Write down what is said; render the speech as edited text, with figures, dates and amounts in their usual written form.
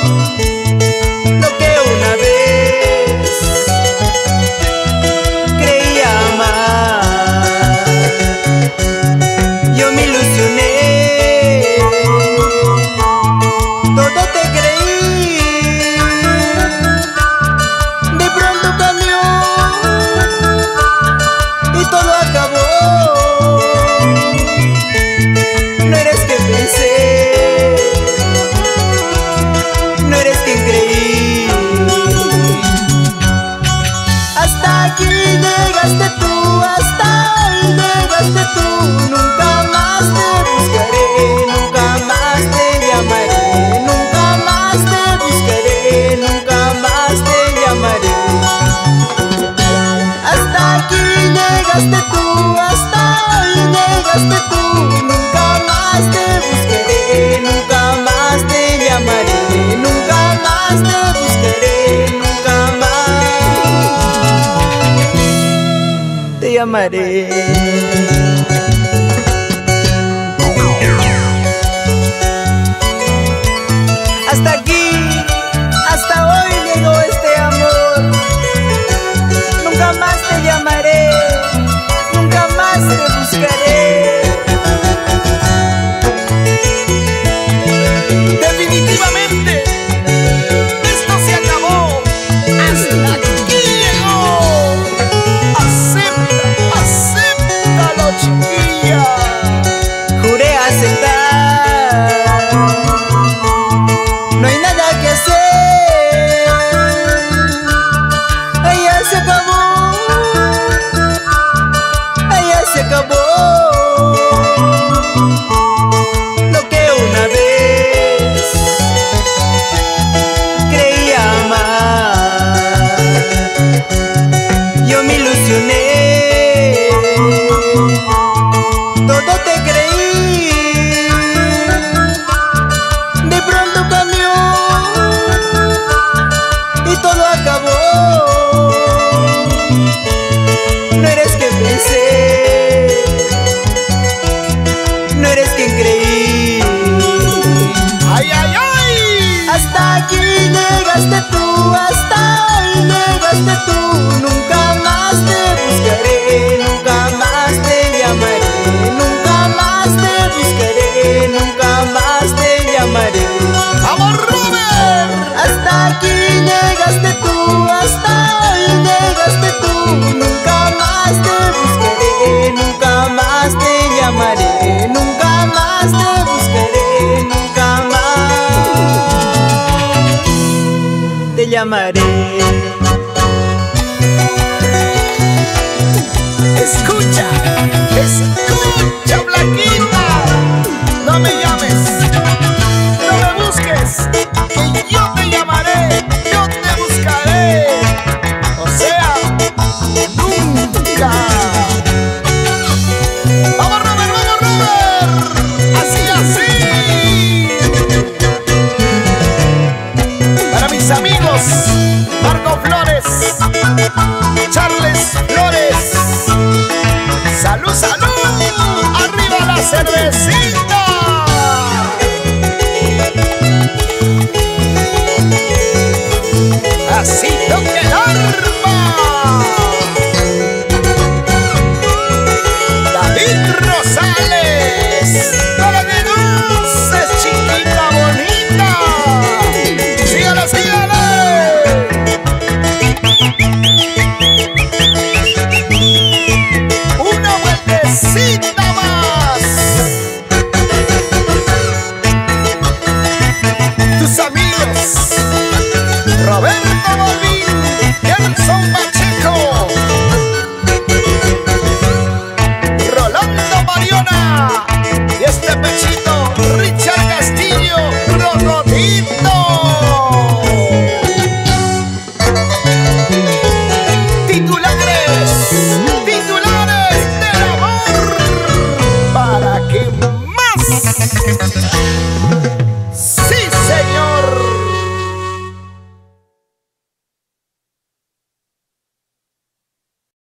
lo que una vez creía amar. Yo me ilusioné, todo te creí, de pronto cambió y todo acabó. No eres quien pensé, no eres quien creí. Hasta aquí llegaste tú, hasta hoy llegaste tú. Nunca más te buscaré, nunca más te llamaré, nunca más te buscaré, nunca más te llamaré. Hasta aquí llegaste tú, hasta hoy llegaste tú. Nunca más te buscaré, nunca más te llamaré, nunca más te buscaré, nunca más te llamaré. Hasta aquí, hasta hoy llegó este amor. Nunca más te llamaré, nunca más te buscaré. Definitivamente, esto se acabó. Hasta aquí llegó. Acéptalo, chiquilla. Juré aceptar, no hay nada que hacer. Ay, ya se acabó, ay, ya se acabó. Lo que una vez creía amar. Yo me ilusioné, todo te creí, de pronto cambió y todo acabó. No eres quien pensé, no eres quien creí. ¡Ay, ay, ay! Hasta aquí llegaste tú, hasta hoy llegaste tú. Nunca más te buscaré, nunca más te llamaré, nunca más te buscaré, nunca más te llamaré. ¡Vamos, Robert! Hasta aquí llegaste tú, hasta hoy llegaste tú. Nunca más te buscaré, nunca más te llamaré, nunca más te buscaré, nunca más te llamaré. Escucha, escucha, Blanquita. No me llames, no me busques, que yo te llamaré, yo te buscaré. O sea, nunca. Vamos, Robert, vamos, Robert. Así, así. Para mis amigos, Marco Flores, Charles Flores. ¡Salud, salud! ¡Arriba la cervecita! Así.